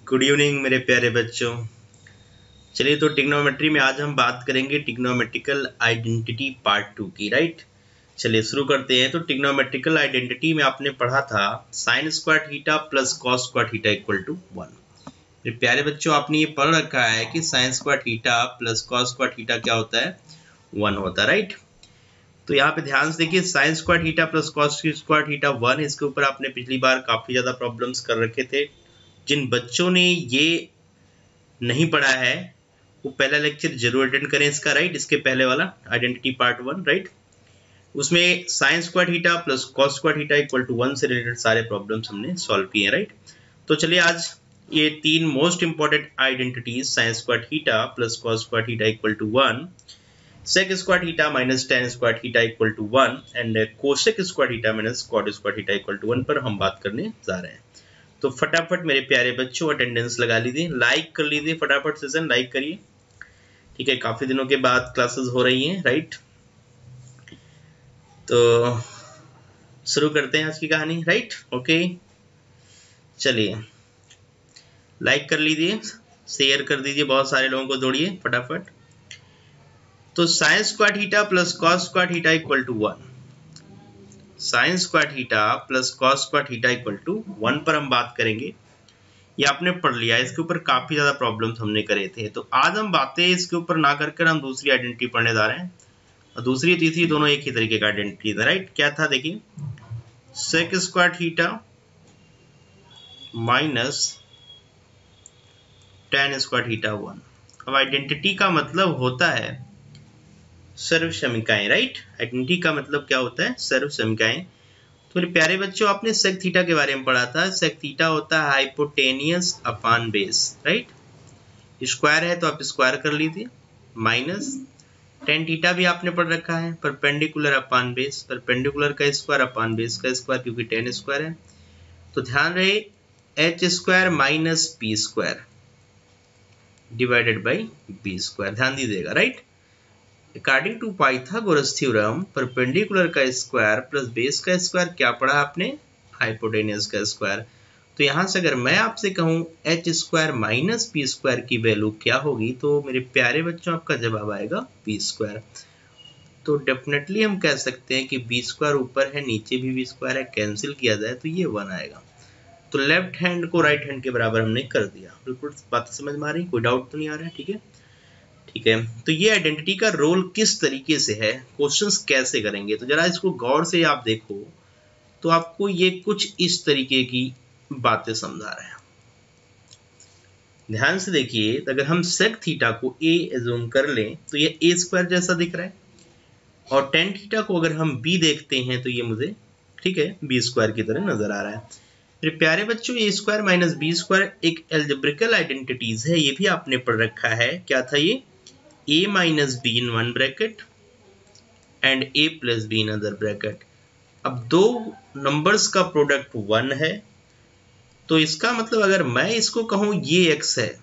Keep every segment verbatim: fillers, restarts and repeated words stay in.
Good evening मेरे प्यारे बच्चों। चलिए, तो ट्रिग्नोमेट्री में आज हम बात करेंगे ट्रिग्नोमेट्रिकल आइडेंटिटी पार्ट टू की। राइट, चलिए शुरू करते हैं। तो ट्रिग्नोमेट्रिकल आइडेंटिटी में आपने पढ़ा था sine square theta plus cos square theta equal to one. मेरे प्यारे बच्चों, आपने ये पढ़ रखा है कि sign square theta plus cos square theta क्या होता है, वन होता है। राइट, तो यहाँ पे ध्यान से देखिए, sine square theta plus cos square theta one, इसके ऊपर आपने पिछली बार काफी ज्यादा प्रॉब्लम्स कर रखे थे। जिन बच्चों ने ये नहीं पढ़ा है वो पहला लेक्चर जरूर अटेंड करें इसका। राइट, इसके पहले वाला आइडेंटिटी पार्ट वन। राइट, उसमें sine square theta plus cos square theta equal to one से रिलेटेड सारे प्रॉब्लम्स हमने सॉल्व किए हैं। राइट, तो चलिए आज ये तीन most important identities, sine square theta plus cos square theta equal to one, sec square theta minus tan square theta equal to one and cosec square theta minus cot square theta equal to one पर हम बात करने जा रहे हैं। तो फटाफट मेरे प्यारे बच्चों अटेंडेंस लगा लीजिए, लाइक कर लीजिए, फटाफट सेशन लाइक करिए। ठीक है, काफी दिनों के बाद क्लासेस हो रही हैं। राइट, तो शुरू करते हैं आज की कहानी। राइट, ओके, चलिए लाइक कर लीजिए, शेयर कर दीजिए, बहुत सारे लोगों को जोड़िए फटाफट। तो sign square theta plus cos square theta equal to one, sine square theta plus cos square theta equal to one पर हम बात करेंगे। ये आपने पढ़ लिया, इसके ऊपर काफी ज्यादा प्रॉब्लम्स हमने करे थे। तो आज हम बातें इसके ऊपर ना करके हम दूसरी आइडेंटिटी पढ़ने जा रहे हैं, और दूसरी तीसरी दोनों एक ही तरीके का आइडेंटिटी था। राइट, क्या था देखिए, sec square theta minus tan square theta one. अब आइडेंटिटी का मतलब होता है सर्व समीकरण। राइट, आइडेंटिटी का मतलब क्या होता है, सर्व समीकरण। तो मेरे प्यारे बच्चों, आपने सेक थीटा के बारे में पढ़ा था। सेक थीटा होता है hypotenuse upon base. Right, square है तो आप स्क्वायर कर लीजिए, माइनस टेन थीटा भी आपने पढ़ रखा है, परपेंडिकुलर अपॉन बेस, परपेंडिकुलर का स्क्वायर अपॉन बेस का स्क्वायर, क्योंकि टेन स्क्वायर है। तो ध्यान रहे H square minus P square divided by B square, ध्यान दीजिएगा। Right, according to Pythagoras theorem perpendicular का स्क्वायर प्लस बेस का स्क्वायर क्या पढ़ा आपने, हाइपोटेनियस का स्क्वायर। तो यहां से अगर मैं आपसे कहूं H square minus P square की वैल्यू क्या होगी, तो मेरे प्यारे बच्चों आपका जवाब आएगा पी स्क्वायर। तो डेफिनेटली हम कह सकते हैं कि बी स्क्वायर ऊपर है, नीचे भी बी स्क्वायर है, कैंसिल किया जाए तो ये वन आएगा। तो लेफ्ट हैंड को राइट हैंड के बराबर हमने कर दिया। बिल्कुल बात समझ में आ रही, कोई डाउट तो नहीं आ रहा है? ठीक है, ठीक है। तो ये आइडेंटिटी का रोल किस तरीके से है, क्वेश्चंस कैसे करेंगे, तो जरा इसको गौर से आप देखो तो आपको ये कुछ इस तरीके की बातें समझा रहे हैं। ध्यान से देखिए, अगर हम सेक थीटा को ए एज्यूम कर लें तो ये ए स्क्वायर जैसा दिख रहा है, और टेन थीटा को अगर हम बी देखते हैं तो ये मुझे, ठीक है, बी स्क्वायर की तरह नजर आ रहा है। मेरे प्यारे बच्चों, A square minus B square एक एल्जेब्रिकल आइडेंटिटीज है, ये भी आपने पढ़ रखा है। क्या था ये, a minus b in one bracket and a plus b in other bracket। अब दो नंबर्स का प्रोडक्ट वन है, तो इसका मतलब अगर मैं इसको कहूं ये x है,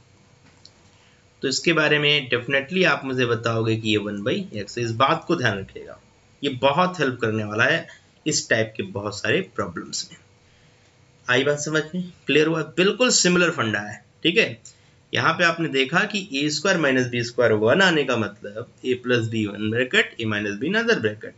तो इसके बारे में डेफिनेटली आप मुझे बताओगे कि ये वन बाई एक्स है। इस बात को ध्यान रखिएगा, ये बहुत हेल्प करने वाला है इस टाइप के बहुत सारे प्रॉब्लम्स में। आई बात समझ में, क्लियर हुआ? बिल्कुल सिमिलर फंडा है। ठीक है, यहाँ पे आपने देखा कि A square minus B square one आने का मतलब A plus B one bracket, A minus B other bracket,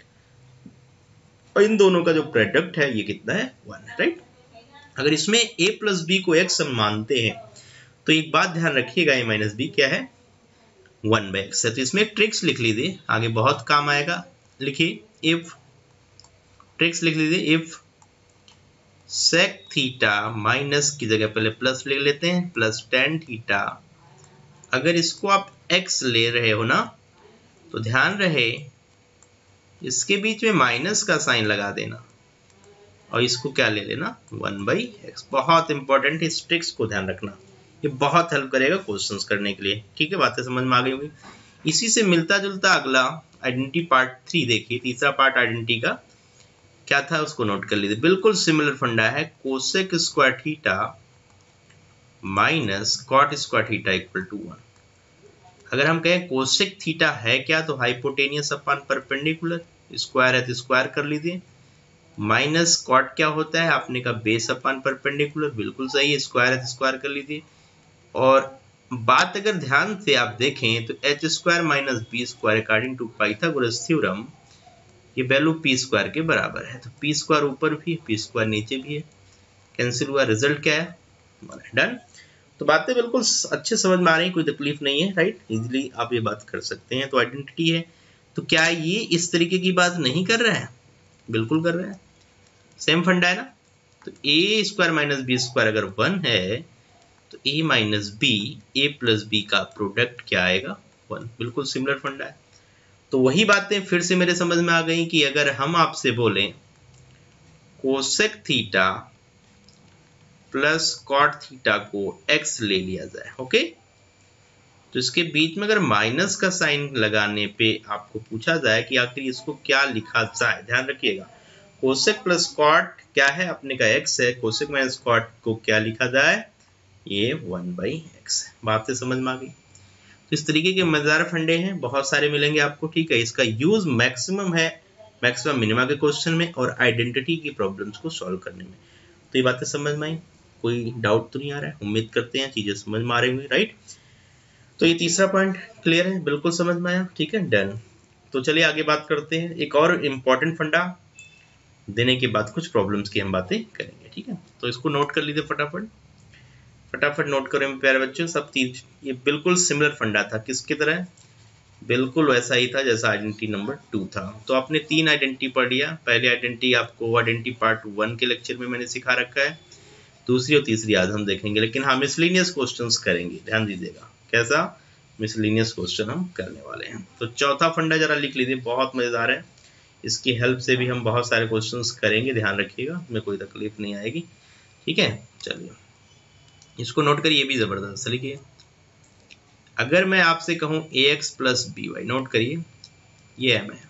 और इन दोनों का जो प्रोडक्ट है ये कितना है, वन है। राइट, अगर इसमें ए प्लस बी को एक्स हम मानते हैं तो एक बात ध्यान रखिएगा, ए माइनस बी क्या है, वन बाई एक्स है। तो इसमें एक ट्रिक्स लिख लीजिए, आगे बहुत काम आएगा। लिखिए, इफ, ट्रिक्स लिख लीजिए, इफ सेक थीटा माइनस की जगह पहले प्लस ले लेते हैं, प्लस टेन थीटा, अगर इसको आप x ले रहे हो ना, तो ध्यान रहे इसके बीच में माइनस का साइन लगा देना, और इसको क्या ले लेना, वन बाई एक्स। बहुत इंपॉर्टेंट, इस ट्रिक्स को ध्यान रखना, ये बहुत हेल्प करेगा क्वेश्चंस करने के लिए। ठीक है, बातें समझ में आ गई होंगी। इसी से मिलता जुलता अगला आइडेंटिटी पार्ट थ्री देखिए, तीसरा पार्ट आइडेंटिटी का क्या था उसको नोट कर लीजिए। बिल्कुल सिमिलर फंडा है, cosec square theta minus cot square theta equal to one. अगर हम कहें कोसेक थीटा है क्या, तो हाइपोटेनियस अपॉन परपेंडिकुलर, स्क्वायर है तो स्क्वायर कर लीजिए, माइनस कॉट क्या होता है, आपने कहा बेस अपान परपेंडिकुलर, बिल्कुल सही है, स्क्वायर है स्क्वायर कर लीजिए। और बात अगर ध्यान से आप देखें तो H square minus B square according to Pythagoras theorem ये वैल्यू पी स्क्वायर के बराबर है। तो पी स्क्वायर ऊपर भी है, पी स्क्वायर नीचे भी है, कैंसिल हुआ, रिजल्ट क्या है, डन। तो बातें बिल्कुल अच्छे समझ में आ रही हैं, कोई तकलीफ नहीं है, राइट, इजीली आप ये बात कर सकते हैं। तो आइडेंटिटी है, तो क्या ये इस तरीके की बात नहीं कर रहा है, बिल्कुल कर रहा है, सेम फंडा है ना। तो ए स्क्वायर माइनस बी स्क्वायर अगर वन है तो A minus B, A plus B का प्रोडक्ट क्या आएगा, वन, बिल्कुल सिमिलर फंडा है। तो वही बातें फिर से मेरे समझ में आ गई कि अगर हम आपसे बोलें cosec theta plus cot theta को x ले लिया जाए, ओके, तो इसके बीच में अगर माइनस का साइन लगाने पे आपको पूछा जाए कि आखिर इसको क्या लिखा जाए, ध्यान रखिएगा, कोसेक प्लस कॉट क्या है, अपने का x है, कोसेक माइनस कॉट को क्या लिखा जाए, ये वन बाई एक्स है। बातें समझ में आ गई। तो इस तरीके के मजेदार फंडे हैं, बहुत सारे मिलेंगे आपको, ठीक है। इसका यूज मैक्सिमम है मैक्सिमम मिनिमा के क्वेश्चन में और आइडेंटिटी की प्रॉब्लम्स को सॉल्व करने में। तो ये बातें समझ में आई, कोई डाउट तो नहीं आ रहा है, उम्मीद करते हैं चीजें समझ में आ रही होंगी, राइट। तो ये तीसरा पॉइंट क्लियर है, बिल्कुल समझ में आया, ठीक है, डन। तो चलिए आगे बात करते हैं, एक और इम्पॉर्टेंट फंडा देने के बाद कुछ प्रॉब्लम्स की हम बातें करेंगे, ठीक है। तो इसको नोट कर लीजिए फटाफट फटाफट नोट करें प्यारे बच्चों, सब चीज ये बिल्कुल सिमिलर फंडा था, किसकी तरह, बिल्कुल वैसा ही था जैसा आइडेंटिटी नंबर टू था। तो आपने तीन आइडेंटिटी पढ़ लिया, पहले आइडेंटिटी आपको आइडेंटिटी पार्ट वन के लेक्चर में मैंने सिखा रखा है, दूसरी और तीसरी आज हम देखेंगे, लेकिन हाँ मिसलिनियस क्वेश्चंस करेंगे, ध्यान दीजिएगा, कैसा मिसलिनियस क्वेश्चन हम करने वाले हैं। तो चौथा फंडा जरा लिख लीजिए, बहुत मजेदार है, इसकी हेल्प से भी हम बहुत सारे क्वेश्चंस करेंगे, ध्यान रखिएगा, इसमें कोई तकलीफ नहीं आएगी, ठीक है। चलिए इसको नोट करिए, ये भी जबरदस्त लिखिए। अगर मैं आपसे कहूं A X plus B Y, note करिए, ये एम है,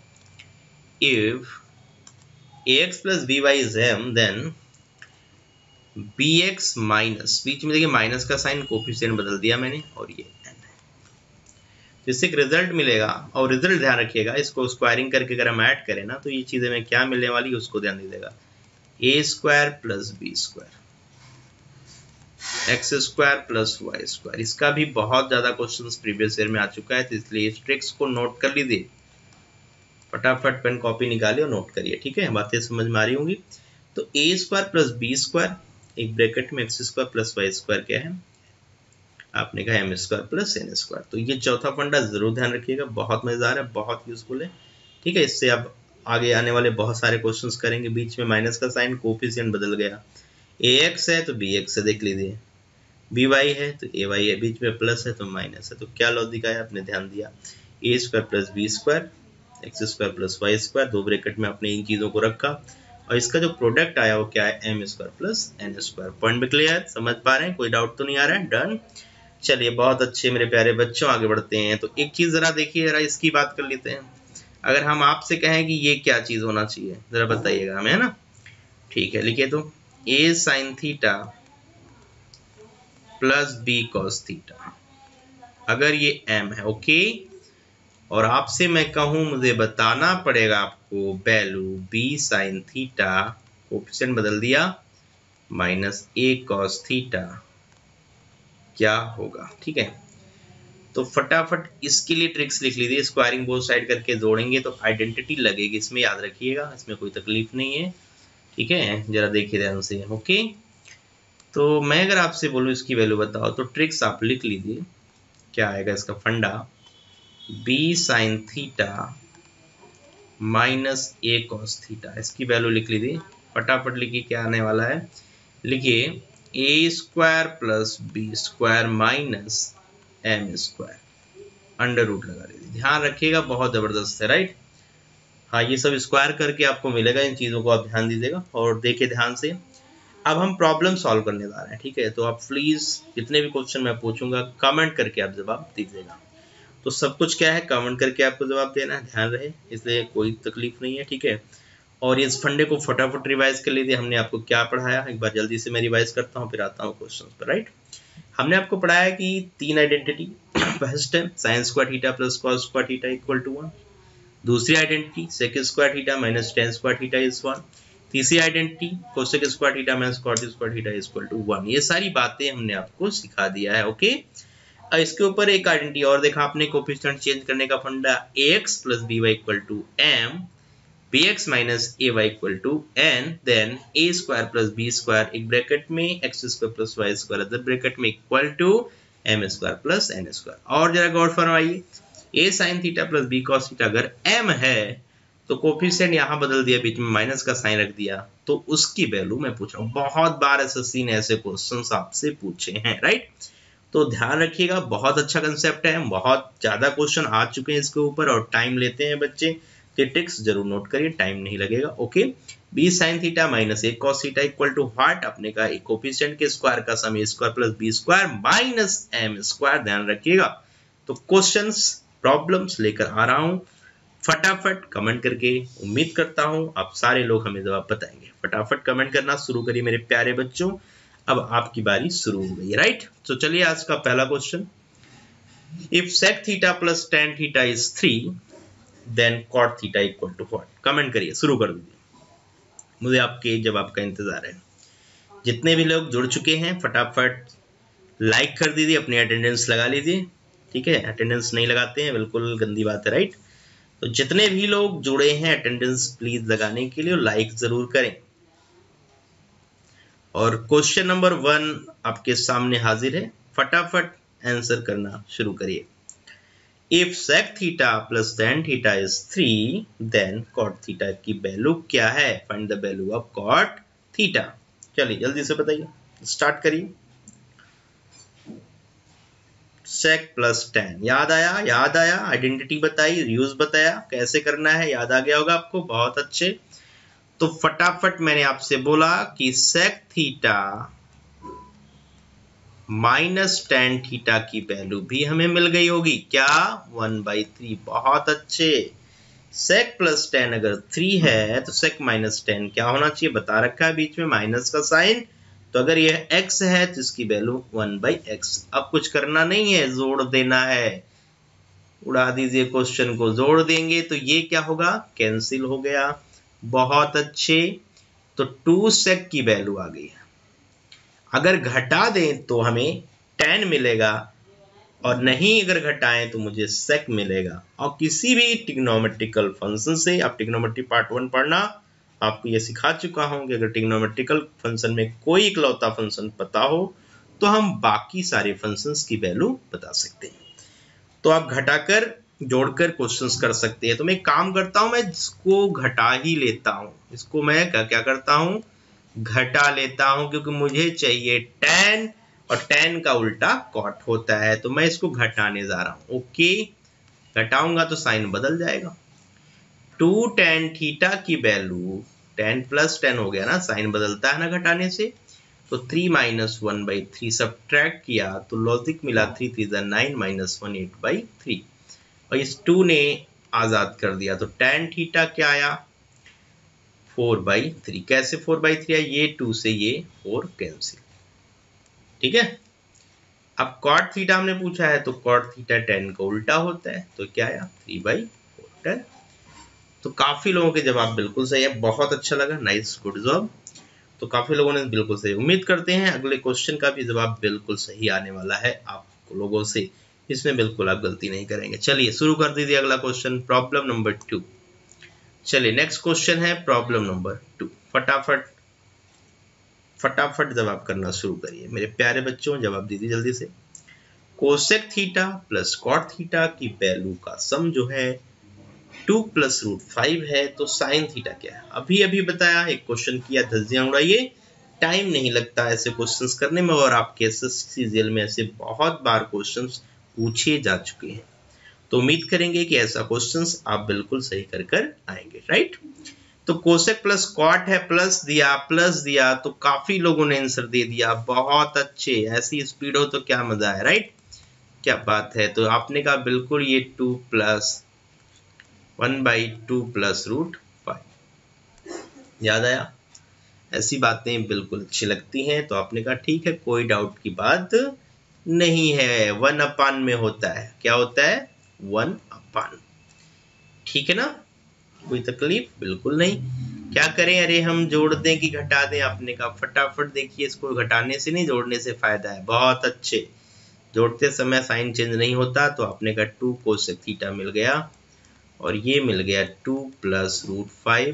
if A X plus B Y is M then B X minus, बीच में देखिए माइनस का साइन, कोफिशिएंट बदल दिया मैंने, और ये एन है, जिससे एक रिजल्ट मिलेगा। और रिजल्ट ध्यान रखिएगा, इसको स्क्वायरिंग करके अगर हम ऐड करें ना तो ये चीजें में क्या मिलने वाली है उसको ध्यान दीजिएगा, A square plus B square, X square plus Y square. इसका भी बहुत ज्यादा क्वेश्चंस प्रीवियस ईयर में आ चुका है, तो इसलिए इस ट्रिक्स को नोट कर लीजिए, फटाफट पेन कॉपी निकालिए और नोट करिए, ठीक है, बातें समझ में आ रही होंगी। तो ए स्क्वायर प्लस बी स्क्वायर, एक ब्रैकेट में X square plus Y square क्या है, आपने कहा M square plus N square. तो ये चौथा फंडा जरूर ध्यान रखिएगा, बहुत मजेदार है, बहुत यूजफुल है, ठीक है। इससे आप आगे आने वाले बहुत सारे क्वेश्चंस करेंगे। बीच में माइनस का साइन, कोफिशिएंट बदल गया, ए एक्स है तो बी एक्स है, देख लीजिए, बी वाई है तो ए वाई है, बीच में प्लस है तो माइनस है, तो क्या लॉजिक आया, आपने ध्यान दिया, A square plus B square, X square plus Y square, दो ब्रैकेट में आपने इन चीजों को रखा, और इसका जो प्रोडक्ट आया वो क्या है, M square plus N square. Point भी क्लियर, समझ पा रहे हैं, कोई डाउट तो नहीं आ रहा है, डन। चलिए बहुत अच्छे मेरे प्यारे बच्चों, आगे बढ़ते हैं। तो एक चीज जरा देखिए, जरा इसकी बात कर लेते हैं। अगर हम आपसे कहें कि ये क्या चीज होना चाहिए, जरा बताइएगा हमें, है ना, ठीक है, लिखिए तो A sign theta plus B cos theta, अगर ये m है, ओके, और आपसे मैं कहूं मुझे बताना पड़ेगा आपको value b sine theta, coefficient बदल दिया, माइनस a कॉस थीटा क्या होगा, ठीक है। तो फटाफट इसके लिए ट्रिक्स लिख लीजिए, स्क्वायरिंग बोथ साइड करके जोड़ेंगे तो आइडेंटिटी लगेगी, इसमें याद रखिएगा, इसमें कोई तकलीफ नहीं है, ठीक है, जरा देखिए ध्यान से, ओके। तो मैं अगर आपसे बोलूं इसकी वैल्यू बताओ, तो ट्रिक्स आप लिख लीजिए, क्या आएगा इसका फंडा, b sine theta minus a cos theta, इसकी वैल्यू लिख लीजिए, फटाफट लिखिए क्या आने वाला है, लिखिए a square plus B square minus M square, under root लगा लीजिए, ध्यान रखिएगा, बहुत जबरदस्त है, राइट। हाँ ये सब स्क्वायर करके आपको मिलेगा, इन चीजों को आप ध्यान दीजिएगा और देखिए ध्यान से। अब हम प्रॉब्लम सॉल्व करने जा रहे हैं, ठीक है। तो आप प्लीज जितने भी क्वेश्चन मैं पूछूंगा कमेंट करके आप जवाब दीजिएगा। तो सब कुछ क्या है, कमेंट करके आपको जवाब देना है, ध्यान रहे, इसलिए कोई तकलीफ नहीं है, ठीक है। और इस फंडे को फटाफट रिवाइज कर लीजिए, हमने आपको क्या पढ़ाया, एक बार जल्दी से मैं रिवाइज करता हूँ फिर आता हूँ क्वेश्चन पर, राइट। हमने आपको पढ़ाया कि तीन आइडेंटिटी, फर्स्ट है sign square theta plus cos square theta equal to one, दूसरी identity sec square theta minus tan square theta is one. तीसरी identity cosec square theta minus cot square theta is equal to one. ये सारी बातें हमने आपको सिखा दिया है। ओके, अब इसके ऊपर एक आइडेंटिटी और देखा आपने, कोफिशिएंट चेंज करने का फंडा, ax plus by equal to m bx minus ay equal to n, then a square plus b square एक ब्रैकेट में x square plus y square other bracket में equal to m square plus n square. और जरा गौर फरमाइए, a sin theta plus b cos theta अगर m है तो कोफिशिएंट यहाँ बदल दिया, बीच में माइनस का साइन रख दिया, तो उसकी वैल्यू मैं पूछ रहा हूँ। बहुत बार एसएससी ने ऐसे क्वेश्चंस आपसे पूछे हैं, राइट। तो ध्यान रखिएगा, बहुत अच्छा कंसेप्ट है, बहुत ज्यादा क्वेश्चन आ चुके हैं इसके ऊपर और टाइम लेते हैं बच्चे, तो ट्रिक्स जरूर नोट करिए, टाइम नहीं लगेगा। Okay, B sine theta minus A cos theta equal to what, अपने का एक कोफिशिएंट के स्क्वायर का sum A square plus B square minus M square. ध्यान रखिएगा। तो क्वेश्चंस प्रॉब्लम्स लेकर आ रहा हूं, फटाफट कमेंट करके, उम्मीद करता हूं आप सारे लोग हमें जवाब बताएंगे। फटाफट कमेंट करना शुरू करिए मेरे प्यारे बच्चों, अब आपकी बारी शुरू हो गई, राइट। तो चलिए आज का पहला question, if sec theta plus tan theta is three then cot theta equal to what. Comment करिए, शुरू कर दीजिए, मुझे आपके जवाब का इंतजार है। जितने भी लोग जुड़ चुके हैं फटाफट लाइक कर दीजिए, अपनी अटेंडेंस लगा लीजिए, ठीक है। अटेंडेंस नहीं लगाते हैं, बिल्कुल गंदी बात है, राइट। तो जितने भी लोग जुड़े हैं अटेंडेंस प्लीज लगाने के लिए लाइक जरूर करें। और क्वेश्चन नंबर वन आपके सामने हाजिर है, फटाफट आंसर करना शुरू करिए। If sec theta plus tan theta is three then cot theta की वैल्यू क्या है, find the value of cot theta. चलिए जल्दी से बताइए, स्टार्ट करिए। सेक प्लस टेन, याद आया, याद आया, आइडेंटिटी बताई, यूज बताया कैसे करना है, याद आ गया होगा आपको, बहुत अच्छे। तो फटाफट मैंने आपसे बोला कि sec theta minus tan theta की वैल्यू भी हमें मिल गई होगी, क्या, वन बाई थ्री। बहुत अच्छे। सेक प्लस टेन अगर थ्री है तो सेक माइनस टेन क्या होना चाहिए, बता रखा है बीच में माइनस का साइन, तो अगर यह x है तो इसकी वैल्यू वन बाई एक्स। अब कुछ करना नहीं है, जोड़ देना है, उड़ा दीजिए क्वेश्चन को, जोड़ देंगे तो ये क्या होगा, कैंसिल हो गया। बहुत अच्छे। तो टू सेक की वैल्यू आ गई है, अगर घटा दें तो हमें टेन मिलेगा और नहीं अगर घटाएं तो मुझे सेक मिलेगा। और किसी भी ट्रिग्नोमेट्रिकल फंक्शन से, आप ट्रिग्नोमेट्री पार्ट वन पढ़ना, आपको ये सिखा चुका हूं कि अगर ट्रिग्नोमेट्रिकल फंक्शन में कोई इकलौता फंक्शन पता हो तो हम बाकी सारे फंक्शंस की वैल्यू बता सकते हैं। तो आप घटाकर जोड़कर क्वेश्चंस कर सकते हैं। तो मैं काम करता हूं, मैं इसको घटा ही लेता हूं, इसको मैं क्या क्या करता हूं, घटा लेता हूं, क्योंकि मुझे चाहिए टेन और टेन का उल्टा कॉट होता है, तो मैं इसको घटाने जा रहा हूं। ओके, घटाऊंगा तो साइन बदल जाएगा। टू टेन थीटा की वैल्यू, टेन प्लस टेन हो गया ना, साइन बदलता है ना घटाने से, तो three minus one by three subtract किया तो लॉजिक मिला, थ्री थ्री जा nine minus one eight by three, और इस टू ने आजाद कर दिया, तो टेन थीटा क्या आया, फोर बाई थ्री। कैसे फोर बाई थ्री आया, ये टू से ये फोर कैंसिल, ठीक है। अब कॉट थीटा हमने पूछा है, तो कॉट थीटा टेन का उल्टा होता है, तो क्या आया, थ्री बाई फोर टेन। तो काफी लोगों के जवाब बिल्कुल सही है, बहुत अच्छा लगा, नाइस, गुड जॉब। तो काफी लोगों ने बिल्कुल सही, उम्मीद करते हैं अगले क्वेश्चन का भी जवाब बिल्कुल सही आने वाला है आप लोगों से, इसमें बिल्कुल आप गलती नहीं करेंगे। चलिए शुरू कर दीजिए अगला क्वेश्चन, प्रॉब्लम नंबर टू। चलिए नेक्स्ट क्वेश्चन है प्रॉब्लम नंबर टू, फटाफट फटाफट जवाब करना शुरू करिए मेरे प्यारे बच्चों, जवाब दीजिए जल्दी से। Cosec theta plus cot theta की वैल्यू का सम जो है टू प्लस रूट फाइव है, तो साइन थीटा क्या है, अभी अभी बताया, एक क्वेश्चन किया, धज्जियां उड़ाइए, टाइम नहीं लगता ऐसे क्वेश्चंस करने में, और आपके एसएससी जेल में ऐसे बहुत बार क्वेश्चंस पूछे जा चुके हैं, तो उम्मीद करेंगे कि ऐसा क्वेश्चंस आप बिल्कुल सही कर कर आएंगे, राइट। तो कोसेक प्लस कॉट है, प्लस दिया प्लस दिया, तो काफी लोगों ने आंसर दे दिया, बहुत अच्छे, ऐसी स्पीड हो तो क्या मजा है, राइट, क्या बात है। तो आपने कहा बिल्कुल ये two plus one by two plus root five, याद आया, ऐसी बातें बिल्कुल अच्छी लगती हैं, तो आपने कहा ठीक है, कोई डाउट की बात नहीं है, वन अपान में होता है, क्या होता है, वन अपान, ठीक है ना, कोई तकलीफ बिल्कुल नहीं। क्या करें, अरे हम जोड़ दें कि घटा दें, आपने कहा फटाफट देखिए, इसको घटाने से नहीं जोड़ने से फायदा है। बहुत अच्छे, जोड़ते समय साइन चेंज नहीं होता, तो आपने कहा टू कोसेक थीटा मिल गया और ये मिल गया two plus root five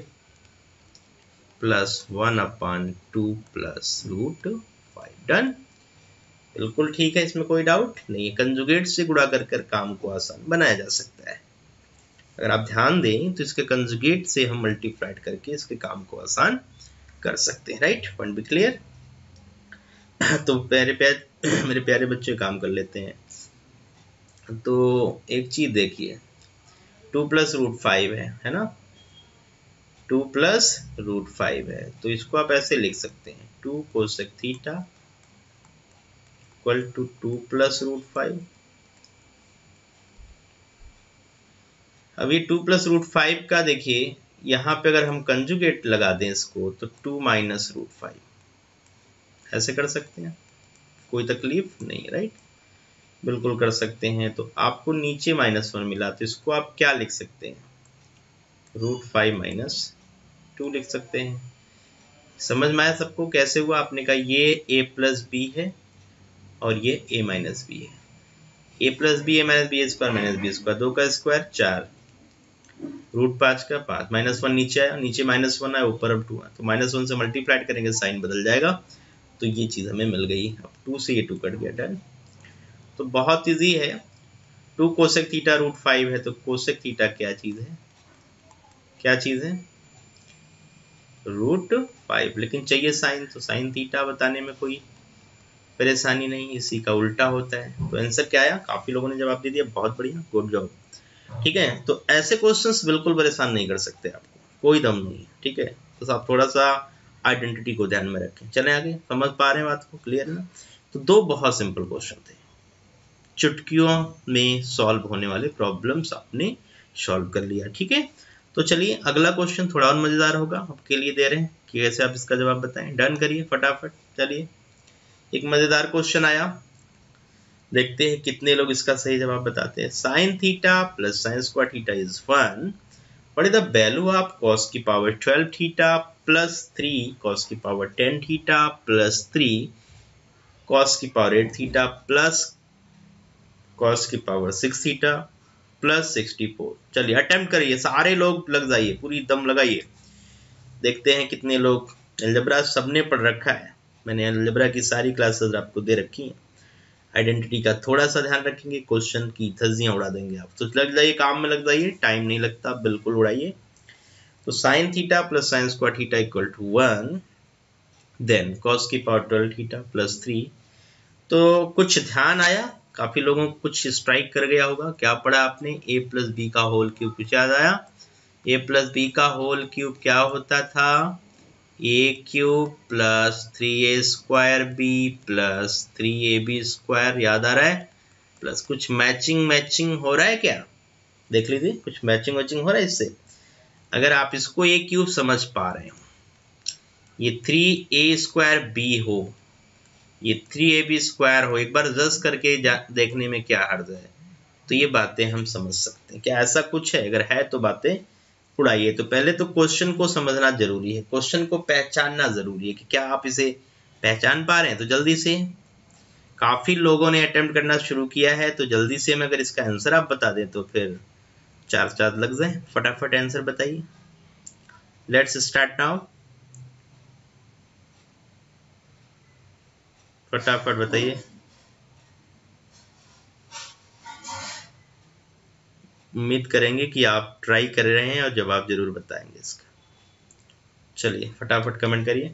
plus one upon two plus root five. Done, बिल्कुल ठीक है, इसमें कोई डाउट नहीं है। कंजुगेट से गुणा कर कर काम को आसान बनाया जा सकता है। अगर आप ध्यान दें तो इसके कंजुगेट से हम मल्टीप्लाइड करके इसके काम को आसान कर सकते हैं। राइट, पॉइंट भी क्लियर। तो प्यारे प्यारे मेरे प्यारे बच्चे काम कर लेते हैं। तो एक चीज देखिए, टू प्लस रूट फाइव है है ना, टू प्लस रूट फाइव है, तो इसको आप ऐसे लिख सकते हैं two cosec theta equal to two plus root five. अब ये टू प्लस रूट फाइव का देखिए, यहाँ पे अगर हम कंजुगेट लगा दें इसको तो टू माइनस रूट फाइव, ऐसे कर सकते हैं, कोई तकलीफ नहीं। राइट, बिल्कुल कर सकते हैं। तो आपको नीचे माइनस वन मिला, तो इसको आप क्या लिख सकते हैं, रूट फाइव माइनस टू लिख सकते हैं। समझ में आया सबको कैसे हुआ? आपने कहा ये a प्लस बी है और ये a माइनस बी है, a plus b, a minus B, a square minus B square, दो का स्क्वायर चार, रूट पाँच का पाँच, माइनस वन नीचे आया, नीचे माइनस वन आया, ऊपर अब टू आया, तो माइनस वन से मल्टीप्लाइड करेंगे साइन बदल जाएगा, तो ये चीज़ हमें मिल गई। अब टू से ये टू कट गया। डन, तो बहुत इजी है। Two cosec theta root five है, तो कोसेक थीटा क्या चीज़ है, क्या चीज़ है, रूट फाइव। लेकिन चाहिए साइन, तो साइन थीटा बताने में कोई परेशानी नहीं, इसी का उल्टा होता है। तो आंसर क्या आया? काफ़ी लोगों ने जवाब दे दिया, बहुत बढ़िया, गुड जॉब। ठीक है, तो ऐसे क्वेश्चंस बिल्कुल परेशान नहीं कर सकते आपको, कोई दम नहीं है। ठीक है, तो आप थोड़ा सा आइडेंटिटी को ध्यान में रखें। चलें आगे, समझ पा रहे हैं बात को, क्लियर है ना? तो दो बहुत सिंपल क्वेश्चन थे, चुटकियों में सॉल्व होने वाले प्रॉब्लम्स आपने सॉल्व कर लिया। ठीक है, तो चलिए अगला क्वेश्चन थोड़ा और मजेदार होगा, आपके लिए दे रहे हैं कि कैसे आप इसका जवाब बताएं। डन करिए फटाफट। चलिए, एक मजेदार क्वेश्चन आया, देखते हैं कितने लोग इसका सही जवाब बताते हैं। Sin theta plus sin square theta is one, what is the value of cos की power twelve theta plus three cos की power ten theta plus three cos की power eight theta plus cos की power six theta plus sixty four. चलिए attempt करिए, सारे लोग लग जाइए, पूरी दम लगाइए, देखते हैं कितने लोग। अलजेब्रा सबने पढ़ रखा है, मैंने अलजेब्रा की सारी क्लासेस आपको दे रखी हैं। आइडेंटिटी का थोड़ा सा ध्यान रखेंगे, क्वेश्चन की धज्जियां उड़ा देंगे आप। तो लग जाइए, काम में लग जाइए, टाइम नहीं लगता, बिल्कुल उड़ाइए। तो sin theta plus sin square theta equal to one, then cos की power twelve theta plus three. तो कुछ ध्यान आया, काफी लोगों को कुछ स्ट्राइक कर गया होगा। क्या पढ़ा आपने? ए प्लस बी का होल क्यूब, कुछ याद आया? ए प्लस बी का होल क्यूब क्या होता था? A cube plus three a square b plus three a b square, याद आ रहा है? प्लस कुछ मैचिंग मैचिंग हो रहा है क्या? देख लीजिए, कुछ मैचिंग मैचिंग हो रहा है इससे। अगर आप इसको ए क्यूब समझ पा रहे हो, ये थ्री ए स्क्वायर बी हो, ये थ्री ए बी स्क्वायर हो, एक बार जस करके देखने में क्या हर्ज है? तो ये बातें हम समझ सकते हैं। क्या ऐसा कुछ है? अगर है तो बातें उड़ाइए। तो पहले तो क्वेश्चन को समझना जरूरी है, क्वेश्चन को पहचानना जरूरी है कि क्या आप इसे पहचान पा रहे हैं। तो जल्दी से, काफी लोगों ने अटेम्प्ट करना शुरू किया है, तो जल्दी से मैं अगर इसका आंसर आप बता दें तो फिर चार चार लग जाए। फटाफट आंसर बताइए, लेट्स स्टार्ट नाउ, फटाफट बताइए। उम्मीद करेंगे कि आप ट्राई कर रहे हैं और जवाब जरूर बताएंगे इसका। चलिए फटाफट कमेंट करिए।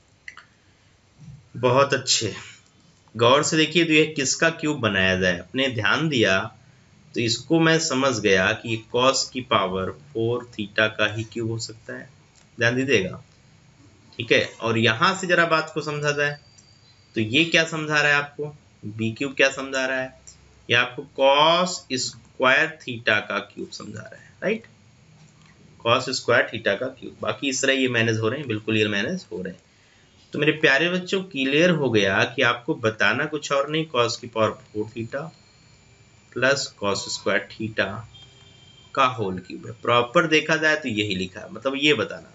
बहुत अच्छे, गौर से देखिए, तो ये किसका क्यूब बनाया जाए, अपने ध्यान दिया तो इसको मैं समझ गया कि कॉस की पावर फोर थीटा का ही क्यूब हो सकता है। ध्यान दीजिएगा, ठीक है। और यहां से जरा बात को समझा जाए तो ये क्या समझा रहा है आपको, बी क्यूब क्या समझा रहा है, ये आपको कॉस स्क्वायर थीटा का क्यूब समझा रहा है, राइट, कॉस स्क्वायर थीटा का क्यूब। बाकी इस तरह ये मैनेज हो रहे हैं, बिल्कुल ये मैनेज हो रहे हैं। तो मेरे प्यारे बच्चों, क्लियर हो गया कि आपको बताना कुछ और नहीं, कॉस की power four theta plus cos square theta का होल क्यूब है। प्रॉपर देखा जाए तो यही लिखा है, मतलब ये बताना।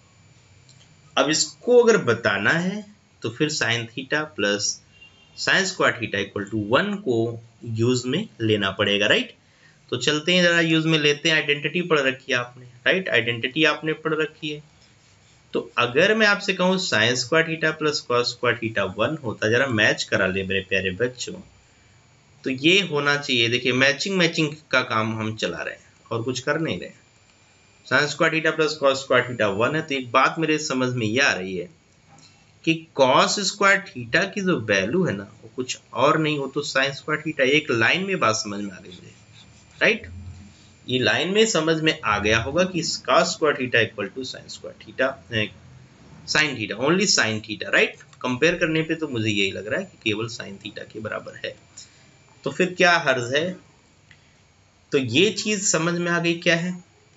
अब इसको अगर बताना है तो फिर sin theta plus sin square theta equal to one को यूज में लेना पड़ेगा, राइट। तो चलते हैं जरा यूज में लेते हैं। आइडेंटिटी पढ़ रखी है आपने, राइट, आइडेंटिटी आपने पढ़ रखी है। तो अगर मैं आपसे कहूँ sin square theta plus cos square theta one होता, जरा मैच करा ले मेरे प्यारे बच्चों, तो ये होना चाहिए। देखिए मैचिंग मैचिंग का काम हम चला रहे हैं और कुछ कर नहीं रहे। Sin square theta plus cos square theta one है, तो एक बात मेरे समझ में ये आ रही है कि कॉस स्क्वायर थीटा की जो वैल्यू है ना वो कुछ और नहीं हो तो साइन स्क्वायर थीटा। एक लाइन में बात समझ में आ गई मुझे, राइट। ये लाइन में समझ में आ गया होगा कि cos square theta equal to sin square theta, sin theta, only sin theta, right. Compare करने पे तो मुझे यही लग रहा है कि केवल साइन थीटा के बराबर है। तो फिर क्या हर्ज है? तो ये चीज समझ में आ गई क्या है।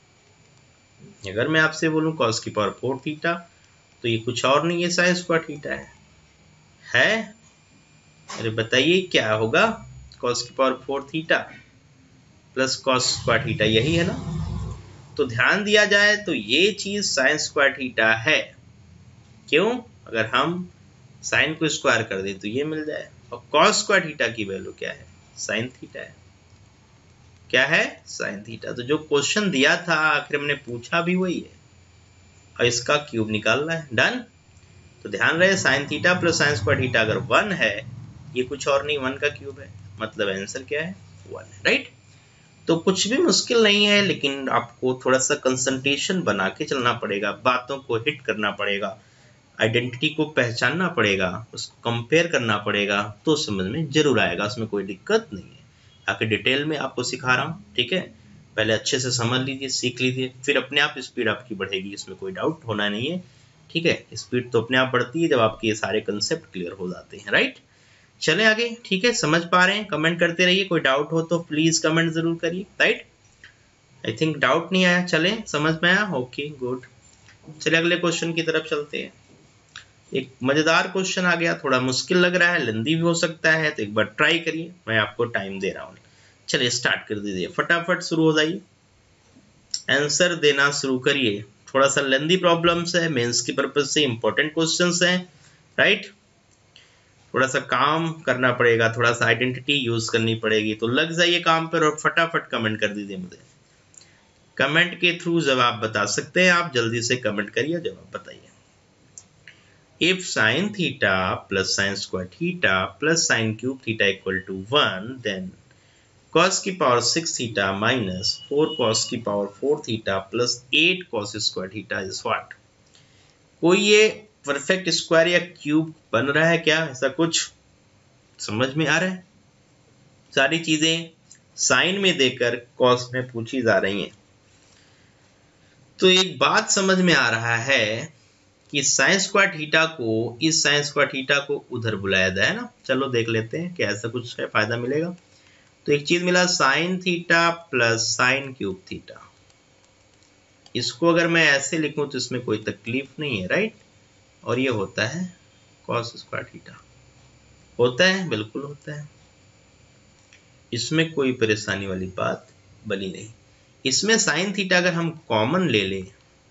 अगर मैं आपसे बोलूं कॉस की पावर फोर थीटा तो ये कुछ और नहीं है, साइन स्क्वायर थीटा है है अरे बताइए क्या होगा? कॉस की power four theta plus cos square theta, यही है ना। तो ध्यान दिया जाए तो ये चीज साइन स्क्वायर थीटा है। क्यों? अगर हम साइन को स्क्वायर कर दें तो ये मिल जाए। और कॉस स्क्वायर थीटा की वैल्यू क्या है? साइन थीटा है। क्या है? Sin theta. तो जो क्वेश्चन दिया था आखिर हमने पूछा भी वही है और इसका क्यूब निकालना है। डन। तो ध्यान रहे sin theta plus sin square theta अगर वन है, ये कुछ और नहीं वन का क्यूब है, मतलब आंसर क्या है? वन है, राइट। तो कुछ भी मुश्किल नहीं है, लेकिन आपको थोड़ा सा कंसंट्रेशन बना के चलना पड़ेगा, बातों को हिट करना पड़ेगा, आइडेंटिटी को पहचानना पड़ेगा, उसको कंपेयर करना पड़ेगा, तो समझ में जरूर आएगा, उसमें कोई दिक्कत नहीं है। आके डिटेल में आपको सिखा रहा हूँ, ठीक है। पहले अच्छे से समझ लीजिए, सीख लीजिए, फिर अपने आप स्पीड आपकी बढ़ेगी, इसमें कोई डाउट होना नहीं है, ठीक है। स्पीड तो अपने आप बढ़ती है जब आपके ये सारे कंसेप्ट क्लियर हो जाते हैं, राइट। चले आगे, ठीक है। समझ पा रहे हैं? कमेंट करते रहिए, कोई डाउट हो तो प्लीज कमेंट जरूर करिए, राइट। आई थिंक डाउट नहीं आया, चले समझ में आया, ओके गुड। चले अगले क्वेश्चन की तरफ चलते हैं। एक मजेदार क्वेश्चन आ गया, थोड़ा मुश्किल लग रहा है, लेंदी भी हो सकता है, तो एक बार ट्राई करिए, मैं आपको टाइम दे रहा हूँ। चलिए स्टार्ट कर दीजिए, फटाफट शुरू हो जाइए, आंसर देना शुरू करिए। थोड़ा सा लेंदी प्रॉब्लम्स है, मेंस की पर्पज से इंपॉर्टेंट क्वेश्चंस हैं, राइट। थोड़ा सा काम करना पड़ेगा, थोड़ा सा आइडेंटिटी यूज करनी पड़ेगी, तो लग जाइए काम पर और फटाफट कमेंट कर दीजिए मुझे। कमेंट के थ्रू जवाब बता सकते हैं आप, जल्दी से कमेंट करिए, जवाब बताइए। If sin theta plus sin square theta plus sin cube theta equal to one, then cos की power six theta minus four cos की power four theta plus eight cos square theta is what? कोई ये perfect square या cube बन रहा है क्या? ऐसा कुछ समझ में आ रहा है? सारी चीजें साइन में देकर कॉस में पूछी जा रही हैं। तो एक बात समझ में आ रहा है कि साइन स्क्वायर थीटा को इस साइन स्क्वायर थीटा को उधर बुलाया जाए ना। चलो देख लेते हैं क्या ऐसा कुछ है, फायदा मिलेगा। तो एक चीज मिला sin theta plus sin cube theta. इसको अगर मैं ऐसे लिखूं तो इसमें कोई तकलीफ नहीं है, राइट। और ये होता है कॉस स्क्वायर थीटा। होता है, बिल्कुल होता है, इसमें कोई परेशानी वाली बात बनी नहीं। इसमें साइन थीटा अगर हम कॉमन ले लें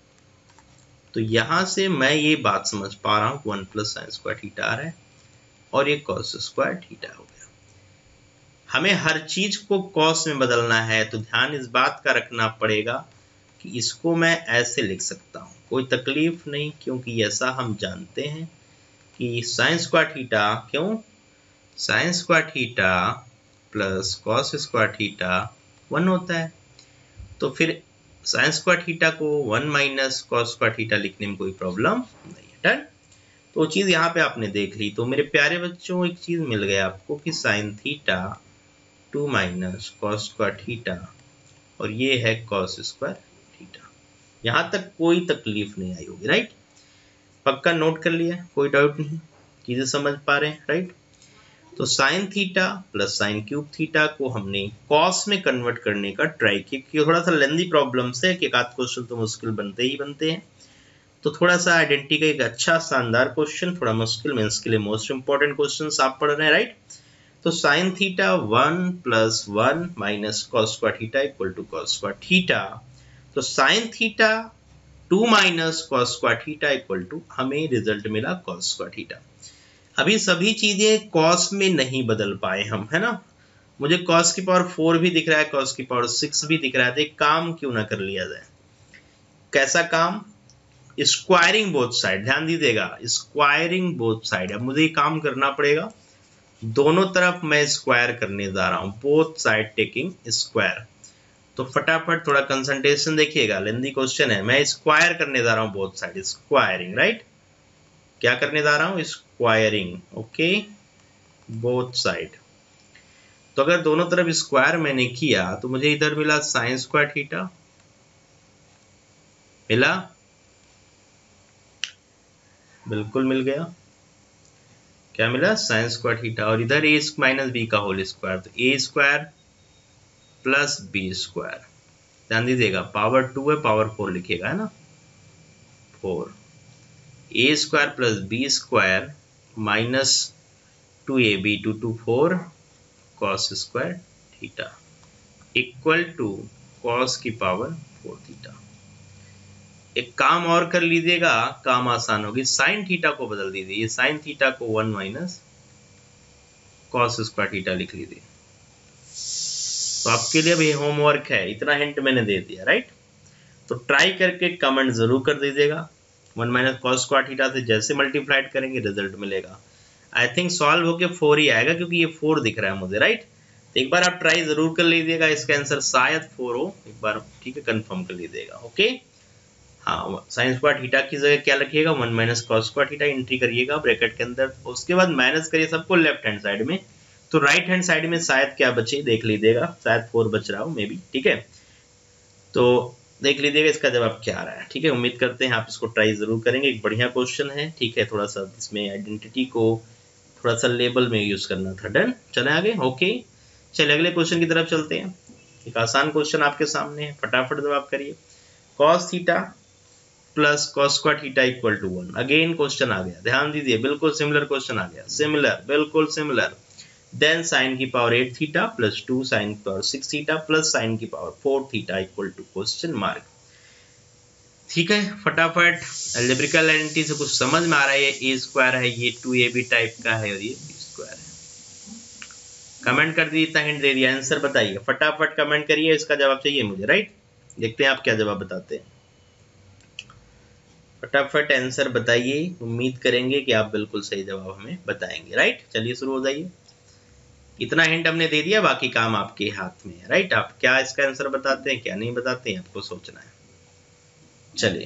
तो यहां से मैं ये बात समझ पा रहा हूं, one plus sin square theta आ रहा है और ये कॉस स्क्वायर थीटा हो गया। हमें हर चीज को कॉस में बदलना है, तो ध्यान इस बात का रखना पड़ेगा कि इसको मैं ऐसे लिख सकता हूं, कोई तकलीफ नहीं, क्योंकि ऐसा हम जानते हैं कि साइन स्क्वायर थीटा, क्यों sin square theta plus cos square theta one होता है। तो फिर साइन स्क्वायर थीटा को one minus cos square theta लिखने में कोई प्रॉब्लम नहीं है। डन। तो चीज यहाँ पे आपने देख ली। तो मेरे प्यारे बच्चों एक चीज मिल गया आपको कि sin theta two minus cos square theta और ये है कॉस स्क्वायर थीटा। यहाँ तक कोई तकलीफ नहीं आई होगी, राइट। पक्का नोट कर लिया, कोई डाउट नहीं, चीजें समझ पा रहे हैं, राइट। तो sin theta plus sin cube theta को हमने कॉस में कन्वर्ट करने का ट्राई किया, क्योंकि थोड़ा सा लेंदी प्रॉब्लम है कि एक आध क्वेश्चन तो मुश्किल बनते ही बनते हैं। तो थोड़ा सा आइडेंटिटी का एक अच्छा शानदार क्वेश्चन, थोड़ा मुश्किल, मींस के लिए मोस्ट इंपॉर्टेंट क्वेश्चन आप पढ़ रहे हैं, राइट। तो sin theta one plus one minus cos square theta equal to cos square theta. तो sin theta two minus cos square theta equal to हमें रिजल्ट मिला कॉस स्क्वायर थीटा। अभी सभी चीजें कॉस में नहीं बदल पाए हम, है ना। मुझे कॉस की पावर फोर भी दिख रहा है, कॉस की पावर सिक्स भी दिख रहा है, तो एक काम क्यों ना कर लिया जाए। कैसा काम? Squaring both side. ध्यान दीजिएगा, स्क्वायरिंग बोथ साइड। अब मुझे ये काम करना पड़ेगा, दोनों तरफ मैं स्क्वायर करने जा रहा हूं, बोथ साइड टेकिंग स्क्वायर। तो फटाफट थोड़ा कंसंट्रेशन देखिएगा, लेंदी क्वेश्चन है। मैं स्क्वायर करने जा रहा हूं बोथ साइड, स्क्वायरिंग, राइट। क्या करने जा रहा हूं? Squaring, okay, both side. तो अगर दोनों तरफ स्क्वायर मैंने किया तो मुझे इधर मिला साइन स्क्वायर थीटा, मिला, बिल्कुल मिल गया। क्या मिला? Sin square theta. और इधर ए माइनस बी का होल स्क्वायर, तो ए स्क्वायर प्लस बी स्क्वायर। ध्यान दीजिएगा, पावर टू है, पावर फोर लिखिएगा, है ना, four. A square plus B square minus two a b two two four cos square theta equal to cos की power four theta. एक काम और कर लीजिएगा, काम आसान होगी, साइन थीटा को बदल दीजिए। ये साइन थीटा को one minus cos square theta लिख लीजिए। तो आपके लिए भी होमवर्क है, इतना हिंट मैंने दे दिया, राइट। तो ट्राई करके कमेंट जरूर कर दीजिएगा। One minus cos square theta से जैसे मल्टीप्लाइड करेंगे रिजल्ट मिलेगा। आई थिंक सॉल्व होके फोर ही आएगा, क्योंकि ये फोर दिख रहा है मुझे, राइट। तो एक बार आप ट्राई जरूर कर लीजिएगा, इसका आंसर शायद फोर हो, एक बार ठीक है कंफर्म कर लीजिएगा, ओके। हाँ, साइन स्क्वायर थीटा की जगह क्या रखिएगा? One minus cos square theta entry करिएगा ब्रैकेट के अंदर, उसके बाद माइनस करिए सबको लेफ्ट हैंड साइड में। तो राइट हैंड साइड में शायद क्या बचे देख लीजिएगा, शायद फोर बच रहा हो मे बी, ठीक है। तो देख लीजिएगा इसका जवाब क्या आ रहा है, ठीक है। उम्मीद करते हैं आप इसको ट्राई जरूर करेंगे, एक बढ़िया क्वेश्चन है, ठीक है। थोड़ा सा इसमें आइडेंटिटी को थोड़ा सा लेबल में यूज करना था। डन, चले आगे, ओके। चलिए अगले क्वेश्चन की तरफ चलते हैं। एक आसान क्वेश्चन आपके सामने है, फटाफट जवाब करिए। Cos theta plus cos square theta equal to one. Again question आ गया, ध्यान दीजिए, बिल्कुल सिमिलर क्वेश्चन आ गया, सिमिलर, बिल्कुल सिमिलर। देन साइन की power eight theta plus two sin की power six theta plus sin की power four theta equal to question mark. ठीक है, फटाफट अलजेब्रिकल आइडेंटिटी से कुछ समझ में आ रहा है। ये ए स्क्वायर है, ये टू ए बी टाइप का है, और ये बी स्क्वायर है। कमेंट कर दीजिए, इतना हिंट दे दिया, आंसर बताइए, फटाफट कमेंट करिए, इसका जवाब चाहिए मुझे, राइट। देखते हैं आप क्या जवाब बताते हैं, फटाफट आंसर बताइए। उम्मीद करेंगे कि आप बिल्कुल सही जवाब हमें बताएंगे, राइट। चलिए शुरू हो जाइए, इतना हिंट हमने दे दिया, बाकी काम आपके हाथ में है, राइट। आप क्या इसका आंसर बताते हैं, क्या नहीं बताते हैं, आपको सोचना है। चलिए,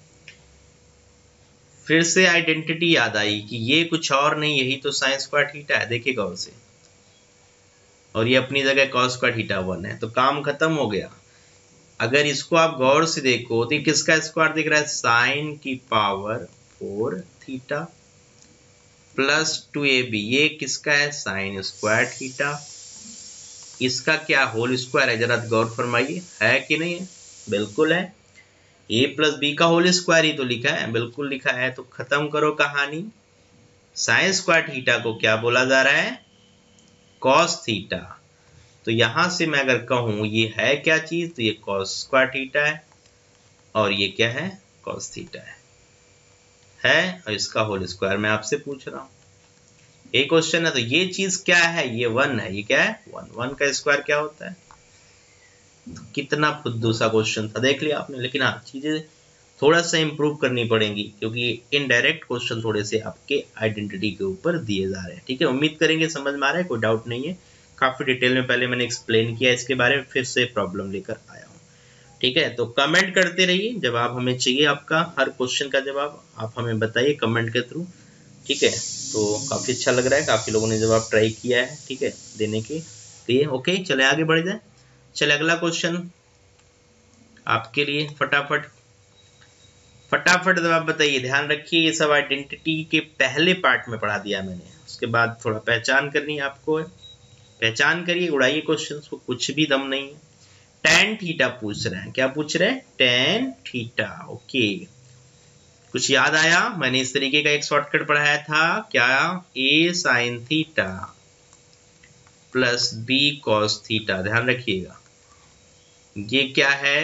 फिर से आइडेंटिटी याद आई कि ये कुछ और नहीं, यही तो साइन स्क्वायर थीटा है, देखिए गौर से, और ये अपनी जगह कॉस स्क्वायर थीटा वन है, तो काम खत्म हो गया। अगर इसको आप गौर से देखो तो किसका स्क्वायर दिख रहा है? साइन की power four theta plus two a b, ये किसका है? Sign square theta. इसका क्या होल स्क्वायर है, जरा गौर फरमाइए, है कि नहीं है? बिल्कुल है। ए प्लस बी का होल स्क्वायर ही तो लिखा है, बिल्कुल लिखा है। तो खत्म करो कहानी। साइन स्क्वायर थीटा को क्या बोला जा रहा है? Cos theta. तो यहां से मैं अगर कहूं ये है क्या चीज, तो ये कॉस स्क्वायर थीटा है, और ये क्या है? कॉस थीटा है है और इसका होल स्क्वायर मैं आपसे पूछ रहा हूं। एक क्वेश्चन है, तो ये चीज क्या है? ये वन है, ये क्या है? वन। वन का स्क्वायर क्या होता है? तो कितना फुद्दू सा क्वेश्चन था, देख लिया आपने। लेकिन हाँ, चीजें थोड़ा सा इंप्रूव करनी पड़ेंगी, क्योंकि इनडायरेक्ट क्वेश्चन थोड़े से आपके आइडेंटिटी के ऊपर दिए जा रहे हैं, ठीक है। उम्मीद करेंगे समझ में आ रहा है, कोई डाउट नहीं है। काफी डिटेल में पहले मैंने एक्सप्लेन किया इसके बारे में, फिर से प्रॉब्लम लेकर आया हूँ, ठीक है। तो कमेंट करते रहिए, जवाब हमें चाहिए आपका, हर क्वेश्चन का जवाब आप हमें बताइए कमेंट के थ्रू, ठीक है। तो काफी अच्छा लग रहा है, काफी लोगों ने जवाब ट्राई किया है, ठीक है, देने के लिए। ओके, चले आगे बढ़ जाए। चले अगला क्वेश्चन आपके लिए, फटाफट फटाफट जवाब बताइए। ध्यान रखिए, ये सब आइडेंटिटी के पहले पार्ट में पढ़ा दिया मैंने, उसके बाद थोड़ा पहचान करनी है आपको, पहचान करिए, उड़ाइए क्वेश्चन को, कुछ भी दम नहीं है। टेन थीटा पूछ रहे हैं, क्या पूछ रहे हैं? Tan theta, okay. कुछ याद आया? मैंने इस तरीके का एक शॉर्टकट पढ़ाया था, क्या? A sign theta plus B cos theta. ध्यान रखिएगा ये क्या है,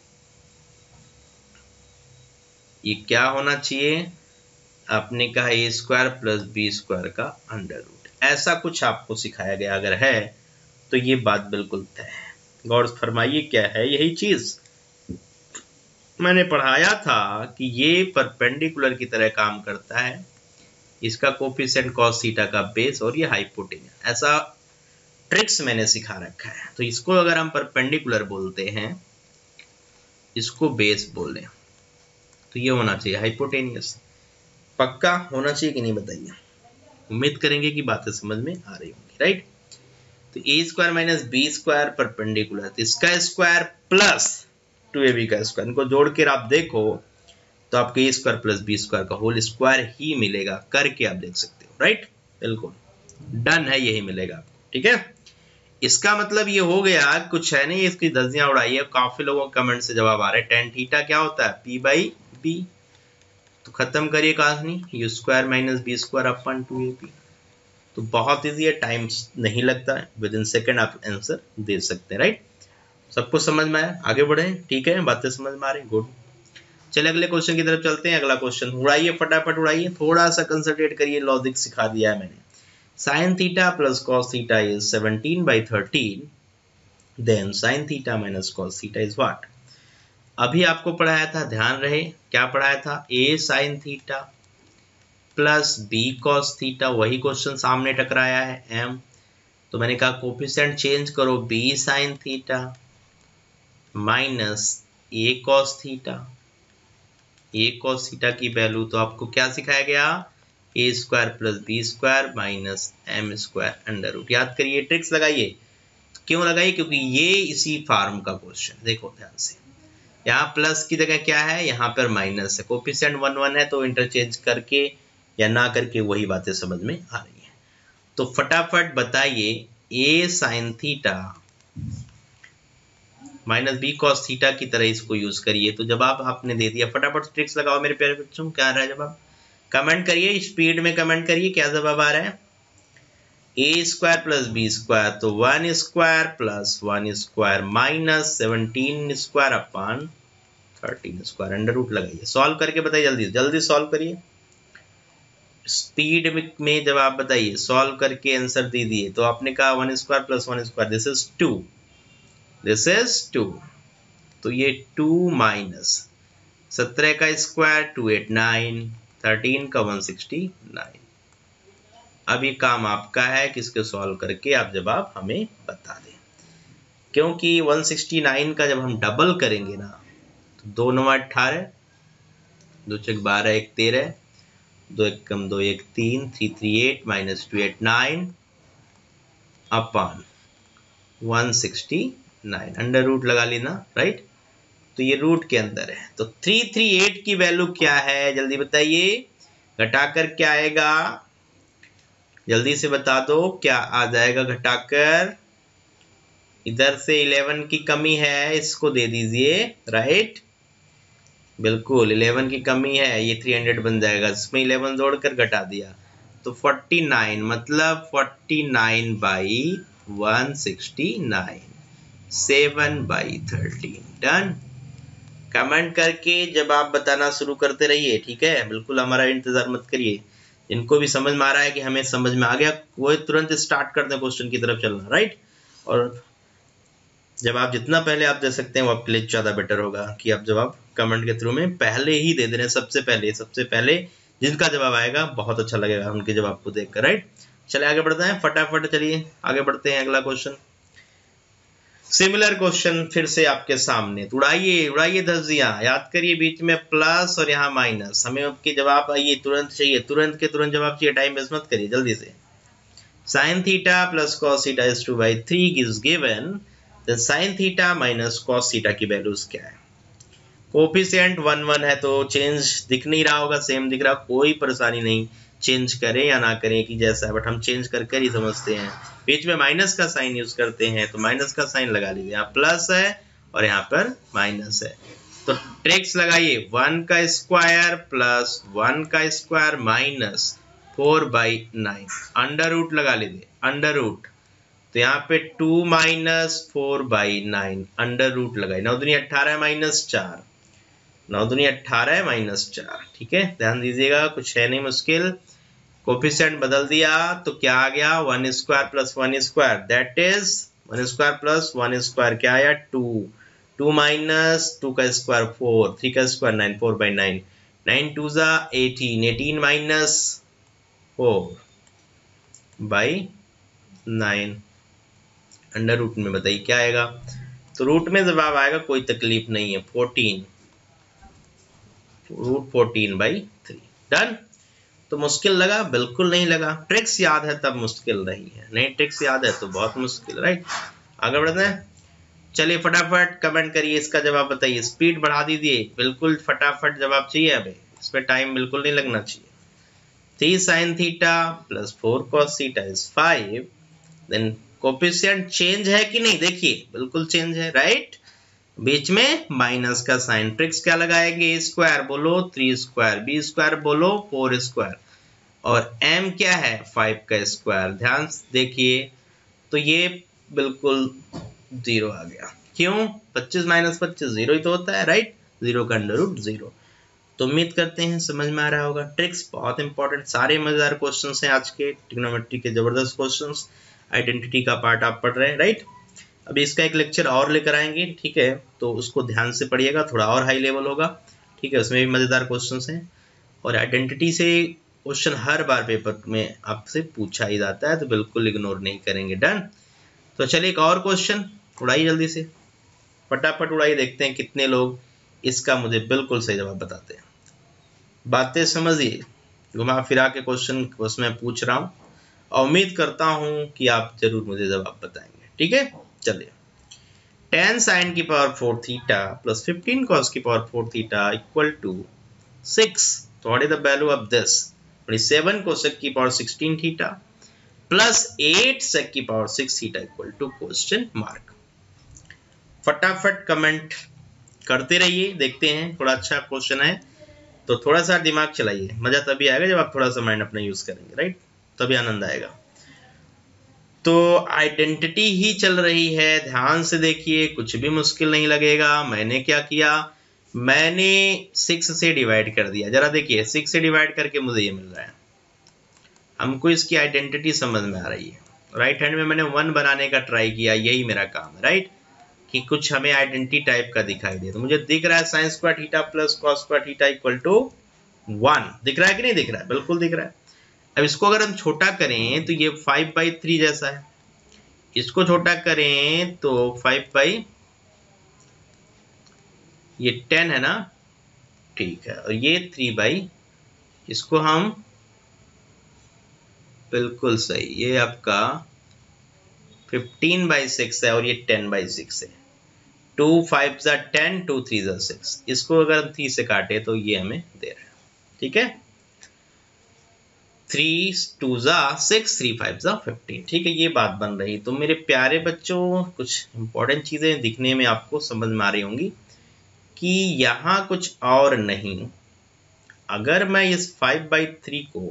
ये क्या होना चाहिए, आपने कहा a square plus B square का अंडर रूट। ऐसा कुछ आपको सिखाया गया अगर है तो ये बात बिल्कुल तय है। गौर फरमाइए क्या है, यही चीज मैंने पढ़ाया था कि ये परपेंडिकुलर की तरह काम करता है, इसका कोफिशिएंट कॉस थीटा का बेस और ये हाइपोटेन्यूज, ऐसा ट्रिक्स मैंने सिखा रखा है। तो इसको अगर हम परपेंडिकुलर बोलते हैं, इसको बेस बोले, तो ये होना चाहिए हाइपोटेन्यूज। पक्का होना चाहिए कि नहीं बताइए, उम्मीद करेंगे कि बातें समझ में आ रही होंगी, राइट। तो ए square minus B square perpendicular, तो इसका square plus two a b का स्क्वायर, इनको जोड़ कर आप देखो तो आपके a square plus B square का होल स्क्वायर ही मिलेगा, करके आप देख सकते हो, राइट। बिल्कुल डन है, यही मिलेगा आपको, ठीक है। इसका मतलब ये हो गया, कुछ है नहीं, इसकी दसियां उड़ाई है। काफी लोगों के कमेंट से जवाब आ रहे हैं टेन थीटा क्या होता है, पी बाई बी। तो खत्म करिए कहानी, u square minus B square upon two a b. तो बहुत इजी है, टाइम नहीं लगता है, विद इन सेकेंड आप आंसर दे सकते हैं, राइट। सबको समझ में आया, आगे बढ़े, ठीक है, बातें समझ में आ रही, गुड। चलिए अगले क्वेश्चन की तरफ चलते हैं। अगला क्वेश्चन उड़ाइए, फटाफट उड़ाइए, थोड़ा सा कंसंट्रेट करिए, लॉजिक सिखा दिया है मैंने। sin theta plus cos theta is seventeen by thirteen, then sin theta minus cos theta is what? अभी आपको पढ़ाया था, ध्यान रहे क्या पढ़ाया था, a sin theta plus b cos theta, वही क्वेश्चन सामने टकराया है m। तो मैंने कहा कोफिशिएंट चेंज करो, b sin theta minus a cos theta, a cos theta की वैल्यू, तो आपको क्या सिखाया गया, a square plus B square minus M square under root. याद करिए, ट्रिक्स लगाइए। क्यों लगाइए, क्योंकि ये इसी फार्म का क्वेश्चन, देखो ध्यान से, यहाँ प्लस की जगह क्या है, यहाँ पर माइनस है, कोफिशिएंट वन वन है, तो इंटरचेंज करके या ना करके वही बातें समझ में आ रही हैं। तो फटाफट बताइए, a sign theta minus b cos theta की तरह इसको यूज करिए। तो जवाब आपने दे दिया, फटाफट ट्रिक्स लगाओ मेरे प्यारे बच्चों, क्या आ रहा है जवाब, कमेंट करिए, स्पीड में कमेंट करिए, क्या जवाब आ रहा है। A square plus B square, तो one square plus one square minus seventeen square upon thirteen square under root लगाइए। सॉल्व करके बताइए, जल्दी जल्दी सॉल्व करिए, स्पीड में जवाब बताइए, सॉल्व करके आंसर दे दिए। तो आपने कहा one square plus one square, this is two, this is two, तो ये टू माइनस सत्रह का square two eight nine, thirteen का वन सिक्सटी नाइन। अब ये काम आपका है कि इसके सॉल्व करके आप जवाब हमें बता दें, क्योंकि वन सिक्सटी नाइन का जब हम डबल करेंगे ना, तो दो नौ अट्ठारह, दो छक बारह, एक तेरह, दो एक कम दो एक तीन, three three eight minus two eight nine upon one sixty nine, under root लगा लेना, राइट। तो ये रूट के अंदर है, तो थ्री थ्री एट की वैल्यू क्या है, जल्दी बताइए, घटाकर क्या आएगा, जल्दी से बता दो, क्या आ जाएगा घटाकर, इधर से इलेवन की कमी है, इसको दे दीजिए, राइट, बिल्कुल इलेवन की कमी है, ये थ्री हंड्रेड बन जाएगा, इसमें इलेवन जोड़कर घटा दिया, तो फोर्टी नाइन, मतलब forty nine by one sixty nine, seven by thirteen, done. Comment करके जब आप बताना शुरू करते रहिए, ठीक है, बिल्कुल हमारा इंतजार मत करिए। इनको भी समझ में आ रहा है कि हमें समझ में आ गया, वो तुरंत स्टार्ट कर दें क्वेश्चन की तरफ चलना, राइट। और जब आप जितना पहले आप दे सकते हैं वो आपके लिए ज़्यादा बेटर होगा कि आप जवाब कमेंट के थ्रू में पहले ही दे दे रहे हैं, सबसे पहले सबसे पहले जिनका जवाब आएगा बहुत अच्छा लगेगा उनके जवाब को देखकर, राइट। चलिए आगे बढ़ते हैं फटाफट, चलिए आगे बढ़ते हैं। अगला क्वेश्चन, सिमिलर क्वेश्चन फिर से आपके सामने, तो उड़ाइए उड़ाइए धज्जियां, याद करिए बीच में प्लस और यहाँ माइनस, हमें आपके जवाब आइए तुरंत चाहिए, तुरंत के तुरंत जवाब चाहिए, टाइम वेस्ट मत करिए, जल्दी से। sin theta plus cos theta is two by three is given, then sin theta minus cos theta की वैल्यूज क्या है। कोफिशिएंट वन वन है तो चेंज दिख नहीं रहा होगा, सेम दिख रहा, कोई परेशानी नहीं, चेंज करें या ना करें कि जैसा है, बट हम चेंज करके ही समझते हैं। बीच में माइनस का साइन यूज करते हैं, तो माइनस का साइन लगा लीजिए, यहाँ प्लस है और यहाँ पर माइनस है, तो ट्रिक्स लगाइए, वन का स्क्वायर प्लस वन का square minus four by nine, under root लगा लीजिए, अंडर रूट तो यहाँ पे two minus four by nine under root लगाई, नौ दुनी अट्ठारह माइनस चार, नौ दुनी अट्ठारह माइनस चार। ठीक है, ध्यान दीजिएगा, कुछ है नहीं मुश्किल। कोफिशिएंट बदल दिया तो क्या आ गया, one square plus one square, that is one square plus one square क्या आया, टू, टू माइनस टू का स्क्वायर फोर, थ्री का square nine, four by nine, nine two जा eighteen, eighteen minus four by nine, under root में बताइए क्या आएगा। तो रूट में जवाब आएगा, कोई तकलीफ नहीं है, fourteen, root fourteen by three. Done. तो मुश्किल लगा? बिल्कुल नहीं लगा। ट्रिक्स याद है तब मुश्किल नहीं है, नहीं ट्रिक्स याद है तो बहुत मुश्किल, राइट। आगे बढ़ते हैं, चलिए फटाफट कमेंट करिए, इसका जवाब बताइए, स्पीड बढ़ा दीजिए, बिल्कुल फटाफट जवाब चाहिए हमें, इसमें टाइम बिल्कुल नहीं लगना चाहिए। Three sine theta plus four cos theta is five, then coefficient change है कि नहीं, देखिए बिल्कुल चेंज है, राइट। बीच में माइनस का साइन, ट्रिक्स क्या लगाएंगे, स्क्वायर बोलो थ्री स्क्वायर, बी स्क्वायर बोलो फोर स्क्वायर, और m क्या है, फाइव का स्क्वायर। ध्यान से देखिए, तो ये बिल्कुल जीरो आ गया, क्यों, पच्चीस माइनस पच्चीस जीरो ही तो होता है, राइट, जीरो का अंडर रूट जीरो। तो उम्मीद करते हैं समझ में आ रहा होगा। ट्रिक्स बहुत इंपॉर्टेंट, सारे मजेदार क्वेश्चंस हैं आज के, ट्रिग्नोमेट्री के जबरदस्त क्वेश्चंस, आइडेंटिटी का पार्ट आप पढ़ रहे हैं, राइट। अभी इसका एक लेक्चर और लेकर आएंगे, ठीक है, तो उसको ध्यान से पढ़िएगा, थोड़ा और हाई लेवल होगा, ठीक है, उसमें भी मजेदार क्वेश्चंस हैं। और आइडेंटिटी से क्वेश्चन हर बार पेपर में आपसे पूछा ही जाता है, तो बिल्कुल इग्नोर नहीं करेंगे। डन। तो चलिए एक और क्वेश्चन उड़ाइए, जल्दी से फटाफट उड़ाइए, देखते हैं कितने लोग इसका मुझे बिल्कुल सही जवाब बताते हैं। बातें समझिए, घुमा फिरा के क्वेश्चन उसमें पूछ रहा हूँ, और उम्मीद करता हूँ कि आप जरूर मुझे जवाब बताएंगे, ठीक है। चलिए, टेन साइन की power four theta plus fifteen cos की power four theta equal to six, तो what is the value of this, seven cosec की power sixteen theta plus eight sec की power six theta equal to question mark. फटाफट comment करते रहिए, देखते हैं, थोड़ा अच्छा क्वेश्चन है तो थोड़ा सा दिमाग चलाइए, मजा तभी आएगा जब आप थोड़ा सा माइंड अपना यूज करेंगे, राइट, तभी आनंद आएगा। तो आइडेंटिटी ही चल रही है, ध्यान से देखिए, कुछ भी मुश्किल नहीं लगेगा। मैंने क्या किया, मैंने सिक्स से डिवाइड कर दिया, जरा देखिए, सिक्स से डिवाइड करके मुझे ये मिल रहा है, हमको इसकी आइडेंटिटी समझ में आ रही है। राइट हैंड में मैंने वन बनाने का ट्राई किया, यही मेरा काम है, राइट, कि कुछ हमें आइडेंटिटी टाइप का दिखाई दे, तो मुझे दिख रहा है sign square theta plus cos square theta equal to one, दिख रहा है कि नहीं दिख रहा है, बिल्कुल दिख रहा है। अब इसको अगर हम छोटा करें तो ये फाइव बाई थ्री जैसा है, इसको छोटा करें तो फाइव बाई, ये टेन है ना, ठीक है, और ये थ्री बाई, इसको हम बिल्कुल सही, ये आपका फिफ्टीन बाई सिक्स है और ये टेन बाई सिक्स है, टू फाइव जा टेन, टू थ्री जा सिक्स, इसको अगर हम थ्री से काटे तो ये हमें दे रहा है, ठीक है, थ्री टू जा सिक्स, थ्री फाइव जा फिफ्टीन, ठीक है, ये बात बन रही। तो मेरे प्यारे बच्चों, कुछ इंपॉर्टेंट चीजें दिखने में आपको समझ में आ रही होंगी कि यहाँ कुछ और नहीं, अगर मैं इस फाइव बाई थ्री को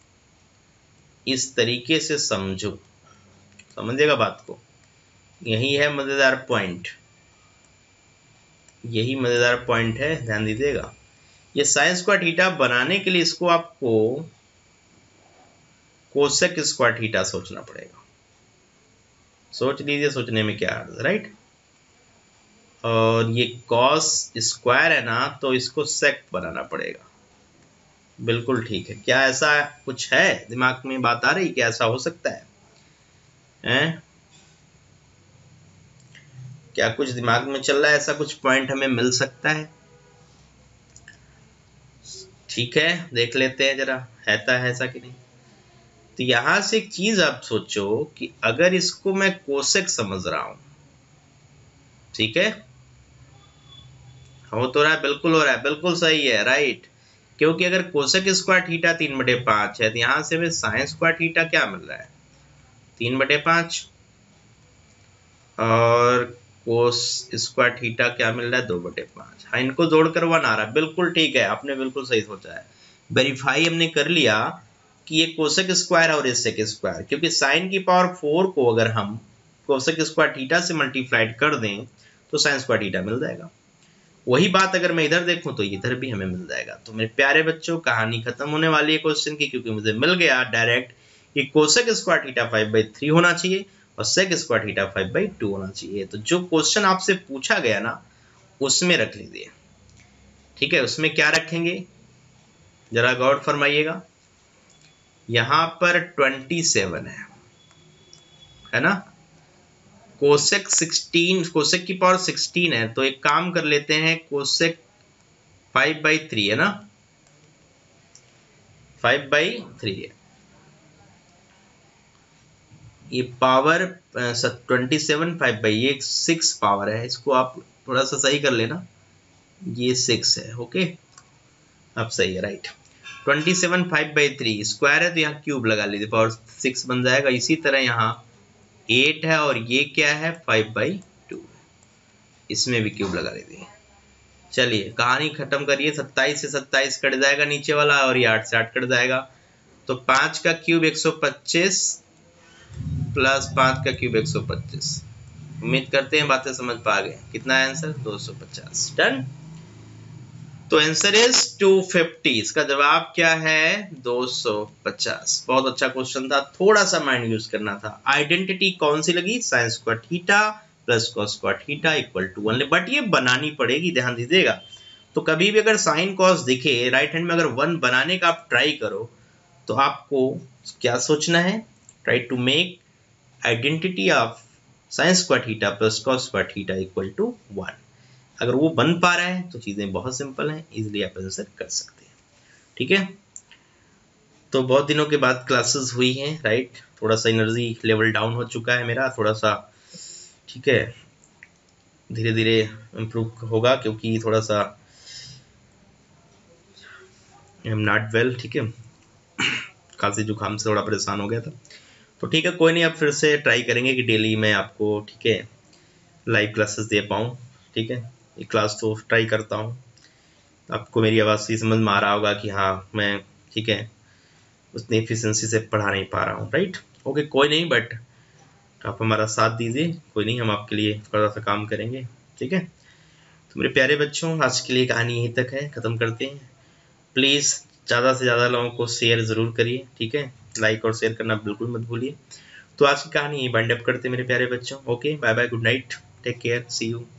इस तरीके से समझूं, समझिएगा बात को, यही है मजेदार पॉइंट, यही मजेदार पॉइंट है, ध्यान दीजिएगा। ये साइन स्क्वायर थीटा बनाने के लिए इसको आपको कोसेक स्क्वायर थीटा सोचना पड़ेगा, सोच लीजिए, सोचने में क्या अर्थ है, राइट, और ये कॉस स्क्वायर है ना, तो इसको सेक बनाना पड़ेगा, बिल्कुल ठीक है। क्या ऐसा कुछ है दिमाग में, बात आ रही, क्या ऐसा हो सकता है, हैं? क्या कुछ दिमाग में चल रहा है, ऐसा कुछ पॉइंट हमें मिल सकता है, ठीक है, देख लेते हैं जरा, है ऐसा कि नहीं। तो यहां से एक चीज आप सोचो कि अगर इसको मैं कोसेक समझ रहा हूं, ठीक है, हो तो रहा है, बिल्कुल हो रहा है, बिल्कुल सही है, राइट, क्योंकि अगर कोसेक स्क्वायर थीटा तीन बटे पांच है, तो यहां से हमें साइन स्क्वायर थीटा क्या मिल रहा है, तीन बटे पांच, और कोस स्क्वायर थीटा क्या मिल रहा है, दो बटे पांच, हाँ, इनको जोड़कर वन आ रहा है, बिल्कुल ठीक है, आपने बिल्कुल सही सोचा है। वेरीफाई हमने कर लिया कि ये कोसेक स्क्वायर और ये सेक स्क्वायर, क्योंकि साइन की पावर फोर को अगर हम कोसेक स्क्वायर थीटा से मल्टीप्लाइड कर दें तो साइन स्क्वायर थीटा मिल जाएगा। वही बात अगर मैं इधर देखूं तो इधर भी हमें मिल जाएगा। तो मेरे प्यारे बच्चों, कहानी खत्म होने वाली है क्वेश्चन की, क्योंकि मुझे मिल गया डायरेक्ट कि cosec square theta five by three होना चाहिए और sec square theta five by two होना चाहिए। तो जो क्वेश्चन आपसे पूछा गया ना उसमें रख लीजिए, ठीक है। उसमें क्या रखेंगे जरा गौर फरमाइएगा। यहां पर ट्वेंटी सेवन है है ना, कोसेक सिक्सटीन, कोसेक की पावर सिक्सटीन है, तो एक काम कर लेते हैं, कोसेक फाइव बाई थ्री है ना, फाइव बाई थ्री है, ये power twenty seven, five by ये सिक्स पावर है, इसको आप थोड़ा सा सही कर लेना, ये सिक्स है, ओके अब सही है, right. Twenty seven five by three square है तो यहाँ क्यूब लगा लीजिए, पावर सिक्स बन जाएगा। इसी तरह यहाँ एट है और ये क्या है फाइव बाई टू, इसमें भी क्यूब लगा लीजिए। चलिए कहानी खत्म करिए। सत्ताईस से सत्ताईस कट जाएगा नीचे वाला और ये आठ से आठ कट जाएगा, तो पाँच का क्यूब एक सौ पच्चीस प्लस पाँच का क्यूब एक सौ पच्चीस। उम्मीद करते हैं बातें समझ पा गए। कितना है आंसर? दो सौ पचास। डन। तो आंसर इज टू फिफ्टी। इसका जवाब क्या है? दो सौ पचास। बहुत अच्छा क्वेश्चन था, थोड़ा सा माइंड यूज करना था। आइडेंटिटी कौन सी लगी? Sine square theta plus cos square theta equal to one, but ये बनानी पड़ेगी, ध्यान दीजिएगा। तो कभी भी अगर साइन कॉस दिखे राइट हैंड में, अगर वन बनाने का आप ट्राई करो तो आपको क्या सोचना है? Try to make identity of sine square theta plus cos square theta equal to one. अगर वो बन पा रहा है तो चीजें बहुत सिंपल हैं, इजीली आप आंसर कर सकते हैं, ठीक है। तो बहुत दिनों के बाद क्लासेस हुई हैं राइट, थोड़ा सा एनर्जी लेवल डाउन हो चुका है मेरा, थोड़ा सा, ठीक है, धीरे धीरे इम्प्रूव होगा, क्योंकि थोड़ा सा आई एम नॉट वेल, ठीक है, खांसी जुकाम से थोड़ा परेशान हो गया था। तो ठीक है, कोई नहीं, अब फिर से ट्राई करेंगे कि डेली मैं आपको, ठीक है, लाइव क्लासेस दे पाऊँ, ठीक है। ये क्लास तो ट्राई करता हूँ, आपको मेरी आवाज़ से समझ में आ रहा होगा कि हाँ मैं, ठीक है, उतनी एफिशिएंसी से पढ़ा नहीं पा रहा हूँ, राइट। ओके कोई नहीं, बट आप हमारा साथ दीजिए, कोई नहीं, हम आपके लिए थोड़ा सा काम करेंगे, ठीक है। तो मेरे प्यारे बच्चों, आज के लिए कहानी यहीं तक है, ख़त्म करते हैं। प्लीज़ ज़्यादा से ज़्यादा लोगों को शेयर ज़रूर करिए, ठीक है, लाइक और शेयर करना बिल्कुल मत भूलिए। तो आज की कहानी यहीं वाइंड अप करते हैं मेरे प्यारे बच्चों। Okay bye bye, good night, take care, see you.